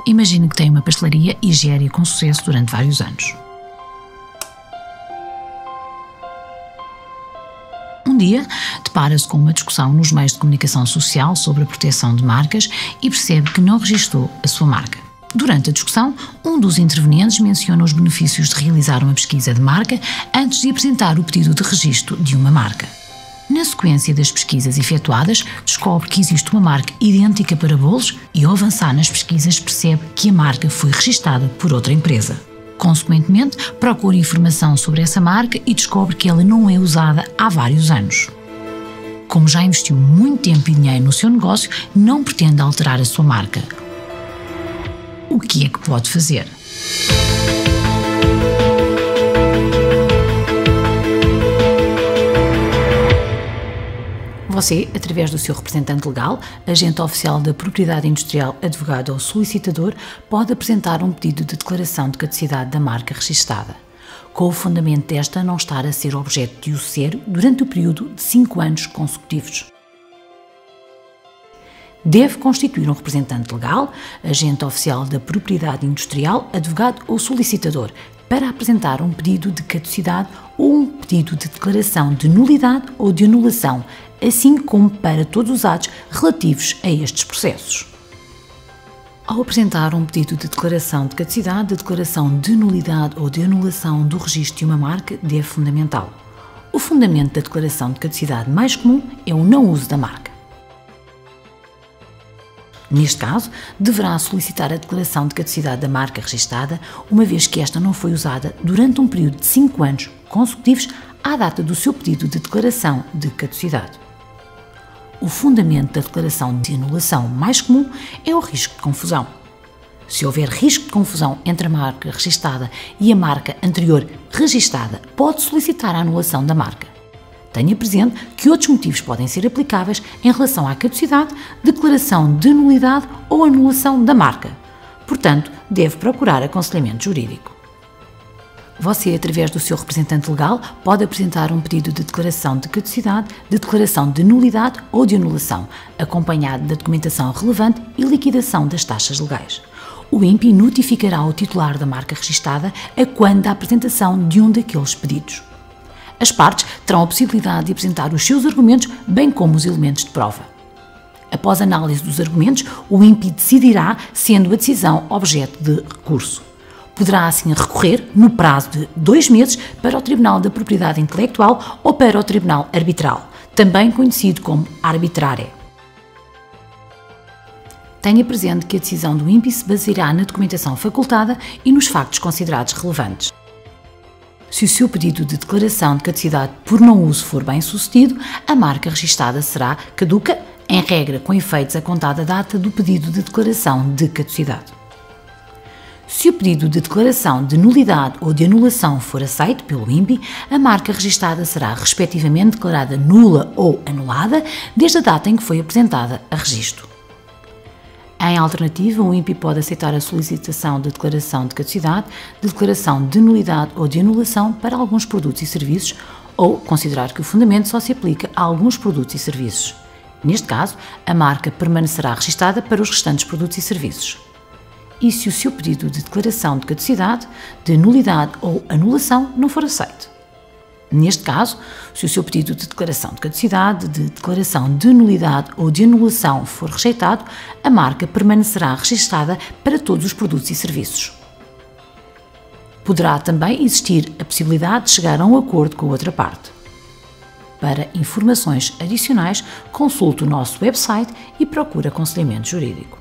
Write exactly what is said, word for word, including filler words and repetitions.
Imagine que tem uma pastelaria e gere com sucesso durante vários anos. Um dia, depara-se com uma discussão nos meios de comunicação social sobre a proteção de marcas e percebe que não registou a sua marca. Durante a discussão, um dos intervenientes menciona os benefícios de realizar uma pesquisa de marca antes de apresentar o pedido de registro de uma marca. Na sequência das pesquisas efetuadas, descobre que existe uma marca idêntica para bolos e, ao avançar nas pesquisas, percebe que a marca foi registada por outra empresa. Consequentemente, procura informação sobre essa marca e descobre que ela não é usada há vários anos. Como já investiu muito tempo e dinheiro no seu negócio, não pretende alterar a sua marca. O que é que pode fazer? Você, através do seu representante legal, agente oficial da propriedade industrial, advogado ou solicitador, pode apresentar um pedido de declaração de caducidade da marca registada, com o fundamento desta não estar a ser objeto de o ser durante o período de cinco anos consecutivos. Deve constituir um representante legal, agente oficial da propriedade industrial, advogado ou solicitador, para apresentar um pedido de caducidade ou um pedido de declaração de nulidade ou de anulação, assim como para todos os atos relativos a estes processos. Ao apresentar um pedido de declaração de caducidade, a declaração de nulidade ou de anulação do registro de uma marca deve fundamentá-lo. O fundamento da declaração de caducidade mais comum é o não uso da marca. Neste caso, deverá solicitar a declaração de caducidade da marca registada, uma vez que esta não foi usada durante um período de cinco anos consecutivos à data do seu pedido de declaração de caducidade. O fundamento da declaração de anulação mais comum é o risco de confusão. Se houver risco de confusão entre a marca registada e a marca anterior registada, pode solicitar a anulação da marca. Tenha presente que outros motivos podem ser aplicáveis em relação à caducidade, declaração de nulidade ou anulação da marca. Portanto, deve procurar aconselhamento jurídico. Você, através do seu representante legal, pode apresentar um pedido de declaração de caducidade, de declaração de nulidade ou de anulação, acompanhado da documentação relevante e liquidação das taxas legais. O I N P I notificará o titular da marca registada a quando da apresentação de um daqueles pedidos. As partes terão a possibilidade de apresentar os seus argumentos, bem como os elementos de prova. Após análise dos argumentos, o I N P I decidirá, sendo a decisão objeto de recurso. Poderá assim recorrer, no prazo de dois meses, para o Tribunal da Propriedade Intelectual ou para o Tribunal Arbitral, também conhecido como arbitrária. Tenha presente que a decisão do I N P I se baseará na documentação facultada e nos factos considerados relevantes. Se o seu pedido de declaração de caducidade por não uso for bem sucedido, a marca registada será caduca, em regra com efeitos a contar da data do pedido de declaração de caducidade. Se o pedido de declaração de nulidade ou de anulação for aceito pelo I N P I, a marca registada será respectivamente declarada nula ou anulada desde a data em que foi apresentada a registro. Em alternativa, o I N P I pode aceitar a solicitação de declaração de caducidade, de declaração de nulidade ou de anulação para alguns produtos e serviços ou considerar que o fundamento só se aplica a alguns produtos e serviços. Neste caso, a marca permanecerá registada para os restantes produtos e serviços. E se o seu pedido de declaração de caducidade, de nulidade ou anulação não for aceito? Neste caso, se o seu pedido de declaração de caducidade, de declaração de nulidade ou de anulação for rejeitado, a marca permanecerá registada para todos os produtos e serviços. Poderá também existir a possibilidade de chegar a um acordo com a outra parte. Para informações adicionais, consulte o nosso website e procure aconselhamento jurídico.